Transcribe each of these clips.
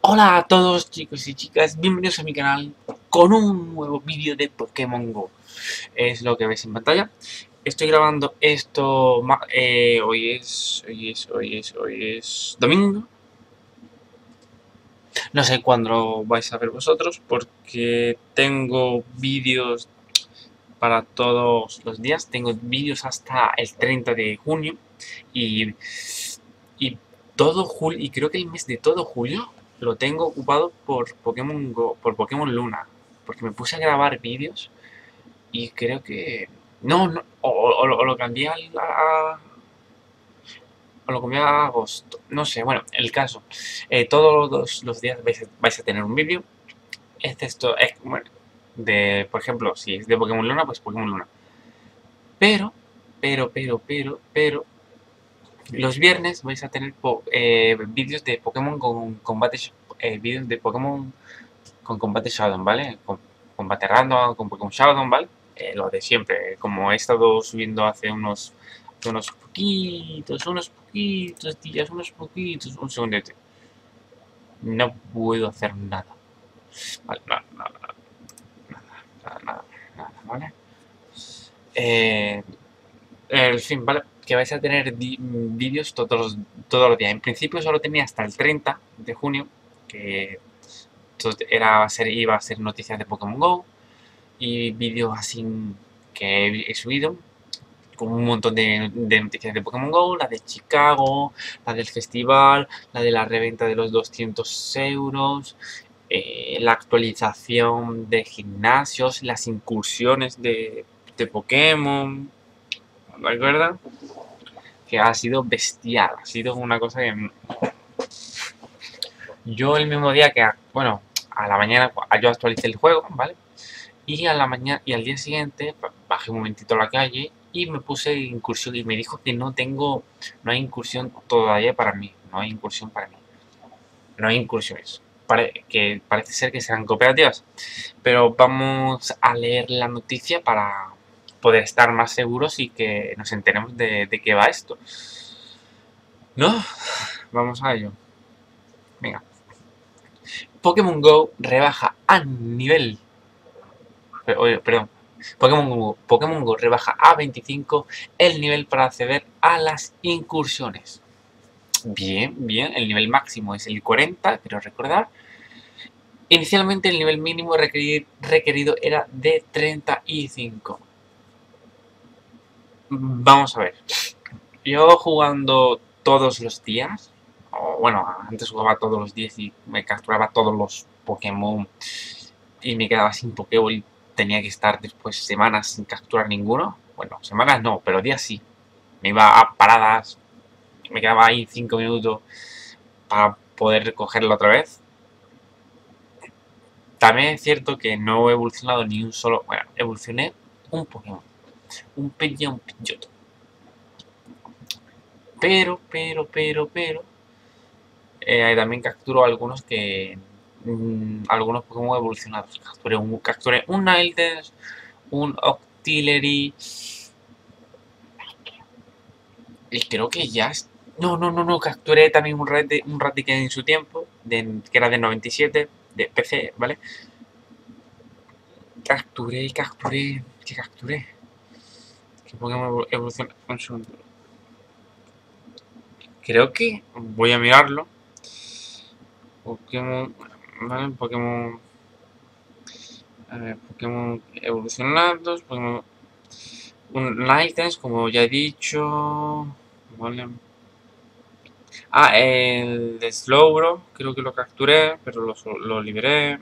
Hola a todos chicos y chicas, bienvenidos a mi canal con un nuevo vídeo de Pokémon GO. Es lo que ves en pantalla. Estoy grabando esto, hoy es domingo. No sé cuándo lo vais a ver vosotros porque tengo vídeos para todos los días. Tengo vídeos hasta el 30 de junio y, y todo julio, y creo que el mes de todo julio lo tengo ocupado por Pokémon Go, por Pokémon Luna, porque me puse a grabar vídeos y creo que no, o lo cambié o lo cambié a agosto, no sé, bueno, el caso, todos los días vais a tener un vídeo, excepto, bueno, por ejemplo, si es de Pokémon Luna, pues Pokémon Luna, pero, pero, los viernes vais a tener vídeos de Pokémon con combate, vídeos de Pokémon con combate Showdown, ¿vale? Con combate random, con Pokémon Showdown, ¿vale? Lo de siempre, como he estado subiendo hace unos poquitos días, un segundete. No puedo hacer nada. Vale, nada, ¿vale? En fin, ¿vale? Que vais a tener vídeos todos los días. En principio solo tenía hasta el 30 de junio, que iba a ser noticias de Pokémon GO y vídeos así que he subido con un montón de noticias de Pokémon GO, la de Chicago, la del festival, la de la reventa de los 200 euros, la actualización de gimnasios, las incursiones de Pokémon, ¿recuerdan? Que ha sido bestial, ha sido una cosa que yo el mismo día que, bueno, a la mañana yo actualicé el juego, ¿vale? Y a la mañana y al día siguiente bajé un momentito a la calle y me puse incursión y me dijo que no hay incursión todavía para mí, no hay incursión para mí, no hay incursiones. Que parece ser que serán cooperativas, pero vamos a leer la noticia para poder estar más seguros y que nos enteremos de qué va esto. ¿No? Vamos a ello. Venga. Pokémon GO rebaja a nivel. Perdón. Pokémon Go rebaja a 25 el nivel para acceder a las incursiones. Bien, bien. El nivel máximo es el 40, quiero recordar. Inicialmente el nivel mínimo requerido era de 35. Vamos a ver. Yo jugando todos los días, o bueno, antes jugaba todos los días y me capturaba todos los Pokémon y me quedaba sin Pokéball y tenía que estar después semanas sin capturar ninguno. Bueno, semanas no, pero días sí. Me iba a paradas, me quedaba ahí 5 minutos para poder recogerlo otra vez. También es cierto que no he evolucionado ni un solo. Bueno, evolucioné un Pokémon, un Pidgeotto. Pero, también capturo algunos algunos Pokémon evolucionados. Capturé un Ninetales, un Octillery. Y creo que ya. No. Capturé también un Raticate en su tiempo, que era de 97, de PC, ¿vale? Capturé. ¿Qué capturé? ¿Qué Pokémon evoluciona? Un segundo. Creo que voy a mirarlo. Pokémon. ¿Vale? Pokémon. A ver, Pokémon evolucionados. Pokémon. Un Ninetales, como ya he dicho. Vale. Ah, el de Slowbro, creo que lo capturé, pero lo liberé.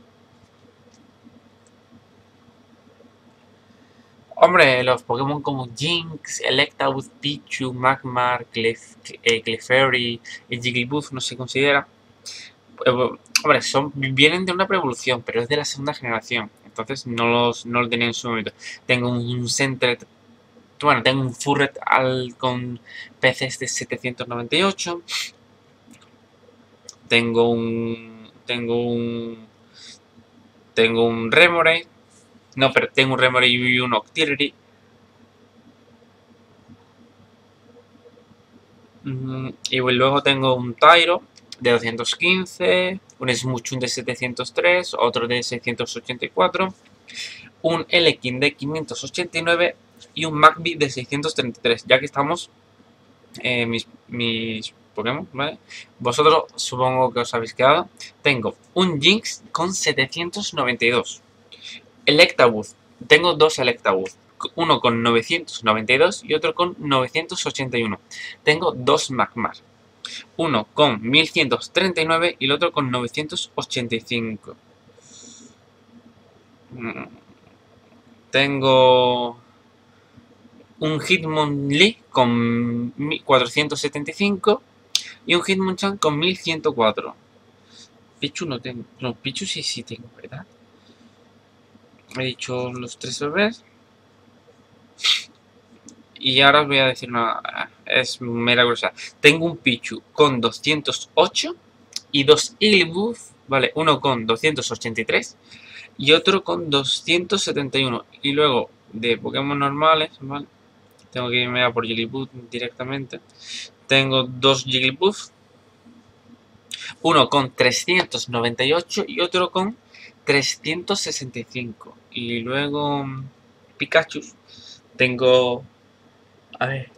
Hombre, los Pokémon como Jynx, Electabuzz, Pichu, Magmar, Clefairy y Jigglypuff no se considera. Hombre, vienen de una pre-evolución, pero es de la segunda generación. Entonces no lo tenía en su momento. Tengo un Sentret. Bueno, tengo un Furret con PCs de 798. Tengo un. Tengo un Remoraid. No, pero tengo un Remoraid y un Octillery. Y luego tengo un Tyro de 215. un Smuchun de 703, otro de 684, un Elekin de 589 y un Magby de 633. Ya que estamos, mis Pokémon, ¿vale? Vosotros supongo que os habéis quedado. Tengo un Jynx con 792. Electabuzz. Tengo dos Electabuzz. Uno con 992 y otro con 981. Tengo dos Magmar. Uno con 1139 y el otro con 985. Tengo un Hitmonlee con 475 y un Hitmonchan con 1104. Pichu no tengo. No, Pichu sí tengo, ¿verdad? He dicho los tres bebés. Y ahora os voy a decir una. Es mera curiosidad. Tengo un Pichu con 208 y dos Igglybuff, ¿vale? Uno con 283 y otro con 271. Y luego de Pokémon normales, ¿vale? Tengo que irme a por Jigglypuff directamente. Tengo dos Jigglypuff. Uno con 398 y otro con 365. Y luego Pikachu. Tengo... A ver.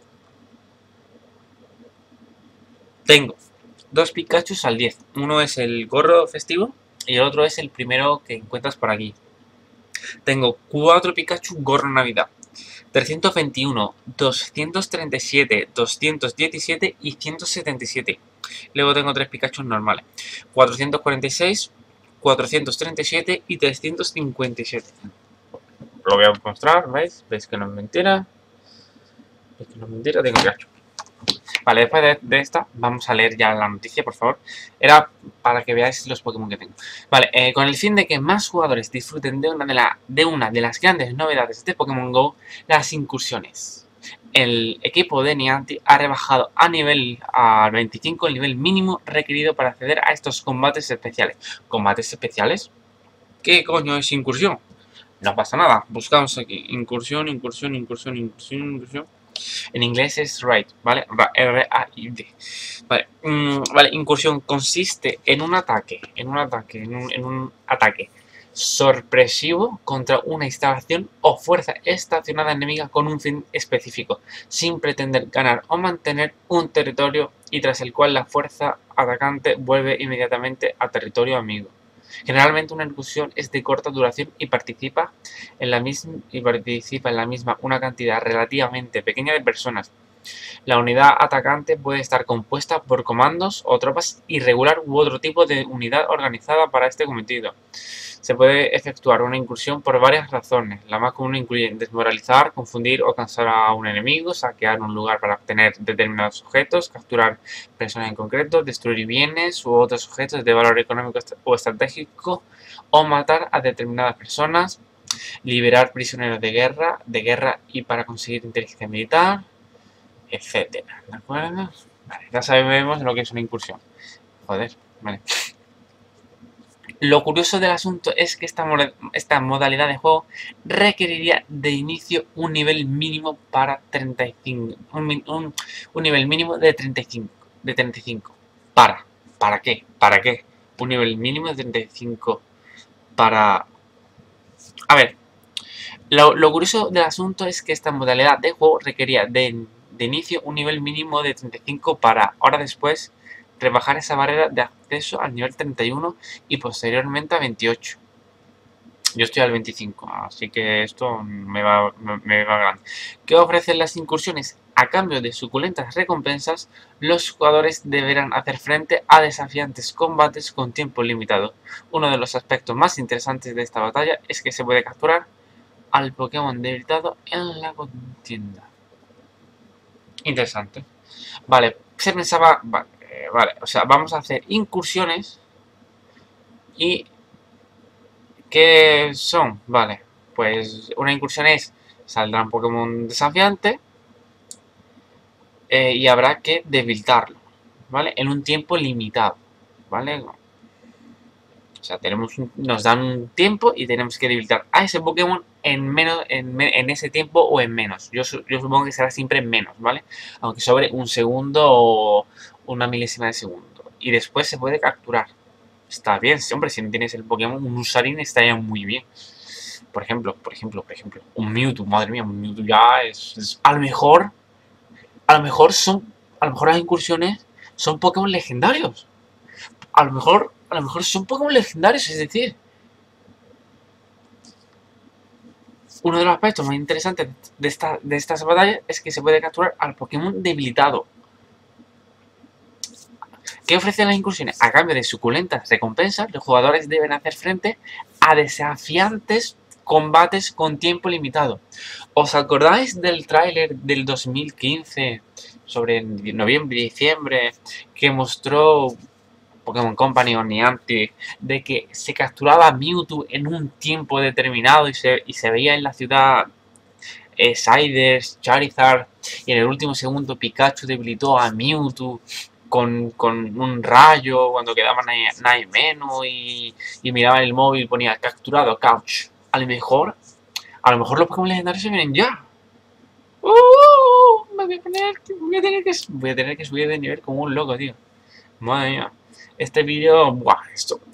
Tengo dos Pikachu al 10. Uno es el gorro festivo y el otro es el primero que encuentras por aquí. Tengo 4 Pikachu gorro Navidad. 321, 237, 217 y 177. Luego tengo 3 Pikachu normales. 446, 437 y 357. Lo voy a mostrar, ¿veis? ¿Veis que no es mentira? ¿Veis que no es mentira? Tengo Pikachu. Vale, después de esta, vamos a leer ya la noticia, por favor. Era para que veáis los Pokémon que tengo. Vale, con el fin de que más jugadores disfruten de una de las grandes novedades de Pokémon GO, las incursiones. El equipo de Niantic ha rebajado al 25 el nivel mínimo requerido para acceder a estos combates especiales. ¿Combates especiales? ¿Qué coño es incursión? No pasa nada, buscamos aquí incursión. En inglés es raid, ¿vale? R-A-I-D. Vale, vale, incursión consiste en un ataque, en un ataque sorpresivo contra una instalación o fuerza estacionada enemiga con un fin específico, sin pretender ganar o mantener un territorio y tras el cual la fuerza atacante vuelve inmediatamente a territorio amigo. Generalmente una incursión es de corta duración y participa en la misma una cantidad relativamente pequeña de personas. La unidad atacante puede estar compuesta por comandos o tropas irregular u otro tipo de unidad organizada para este cometido. Se puede efectuar una incursión por varias razones. La más común incluye desmoralizar, confundir o cansar a un enemigo, saquear un lugar para obtener determinados objetos, capturar personas en concreto, destruir bienes u otros objetos de valor económico o estratégico, o matar a determinadas personas, liberar prisioneros de guerra y para conseguir inteligencia militar, etcétera. ¿De acuerdo? Vale, ya sabemos lo que es una incursión. Joder, vale. Lo curioso del asunto es que esta modalidad de juego requeriría de inicio un nivel mínimo para 35. Un nivel mínimo de 35. ¿Para qué? ¿Para qué? Un nivel mínimo de 35 para... A ver, lo curioso del asunto es que esta modalidad de juego requería de inicio un nivel mínimo de 35 para ahora después rebajar esa barrera de acceso al nivel 31 y posteriormente a 28. Yo estoy al 25, así que esto me va grande. ¿Qué ofrecen las incursiones? A cambio de suculentas recompensas, los jugadores deberán hacer frente a desafiantes combates con tiempo limitado. Uno de los aspectos más interesantes de esta batalla es que se puede capturar al Pokémon debilitado en la contienda. Interesante. Vale, se pensaba... Vale, o sea, vamos a hacer incursiones y... ¿Qué son? Vale, pues una incursión es... Saldrá un Pokémon desafiante y habrá que debilitarlo, ¿vale? En un tiempo limitado, ¿vale? O sea, nos dan un tiempo y tenemos que debilitar a ese Pokémon en ese tiempo o en menos. Yo supongo que será siempre en menos, ¿vale? Aunque sobre un segundo o una milésima de segundo. Y después se puede capturar. está bien. Sí, hombre, si no tienes el Pokémon, un Usarin estaría muy bien. Por ejemplo, un Mewtwo, madre mía, un Mewtwo ya a lo mejor son, a lo mejor las incursiones son Pokémon legendarios. A lo mejor son Pokémon legendarios, es decir, uno de los aspectos más interesantes de estas batallas es que se puede capturar al Pokémon debilitado. ¿Qué ofrecen las incursiones? A cambio de suculentas recompensas, los jugadores deben hacer frente a desafiantes combates con tiempo limitado. ¿Os acordáis del tráiler del 2015 sobre noviembre y diciembre que mostró Pokémon Company o Niantic de que se capturaba a Mewtwo en un tiempo determinado y se veía en la ciudad Siders, Charizard, y en el último segundo Pikachu debilitó a Mewtwo con un rayo cuando quedaba nadie menos y miraba el móvil, ponía capturado, couch. A lo mejor los Pokémon legendarios se vienen ya. Voy a tener que subir de nivel como un loco, tío. Madre mía. Este vídeo, buah,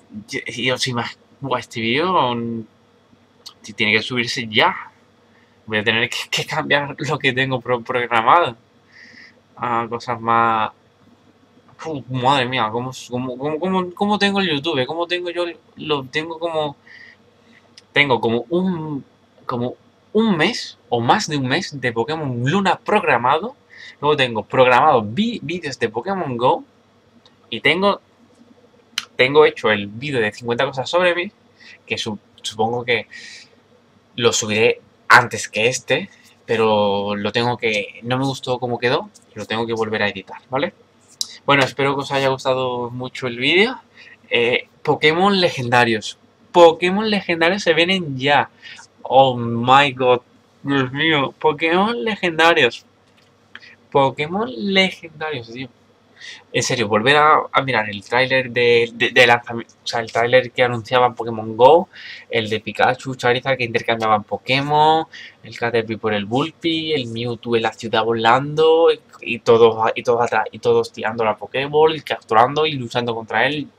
este vídeo tiene que subirse ya. Voy a tener que cambiar lo que tengo programado a cosas más. Madre mía, ¿cómo tengo el YouTube? ¿Cómo tengo yo? Lo tengo como. Tengo como un mes o más de un mes de Pokémon Luna programado. Luego tengo programado vídeos de Pokémon Go. Y tengo hecho el vídeo de 50 cosas sobre mí. Que supongo que lo subiré antes que este. Pero lo tengo que. No me gustó cómo quedó. Y lo tengo que volver a editar, ¿vale? Bueno, espero que os haya gustado mucho el vídeo. Pokémon legendarios. Pokémon legendarios se vienen ya. Oh my god. Dios mío. Pokémon legendarios. Pokémon legendarios, tío. En serio, volver a mirar el tráiler de lanzamiento. O sea, el tráiler que anunciaba Pokémon Go. El de Pikachu, Charizard que intercambiaban Pokémon. El Caterpie por el Bulpi. El Mewtwo en la ciudad volando. Y todos atrás. Y todos tirando la Pokéball. Y capturando y luchando contra él.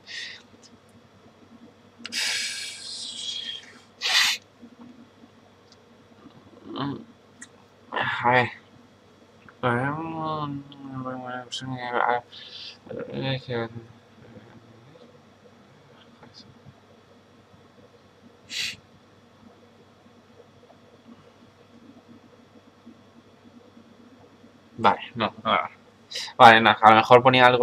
A ver. Vale, no. Vale, no, a lo mejor ponía algo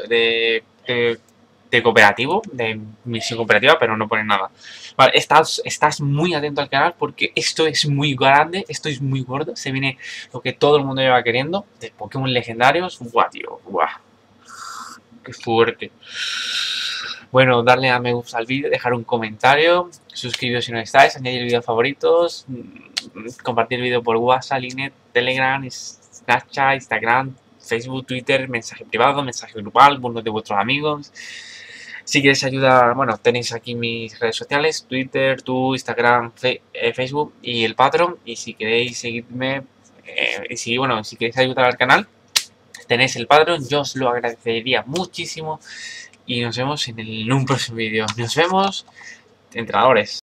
de cooperativo, de misión cooperativa, pero no pone nada. Vale, estás muy atento al canal porque esto es muy grande, esto es muy gordo. Se viene lo que todo el mundo lleva queriendo, de Pokémon legendarios. Guau, tío, guau. Qué fuerte. Bueno, darle a me gusta al vídeo, dejar un comentario, suscribiros si no estáis, añadir vídeos favoritos, compartir el vídeo por WhatsApp, Linet, Telegram, Snapchat, Instagram, Facebook, Twitter, mensaje privado, mensaje grupal, uno de vuestros amigos. Si queréis ayuda, bueno, tenéis aquí mis redes sociales, Twitter, Instagram, Facebook y el Patreon. Y si queréis seguirme, si queréis ayudar al canal, tenéis el Patreon, yo os lo agradecería muchísimo. Y nos vemos en un próximo vídeo. Nos vemos, entrenadores.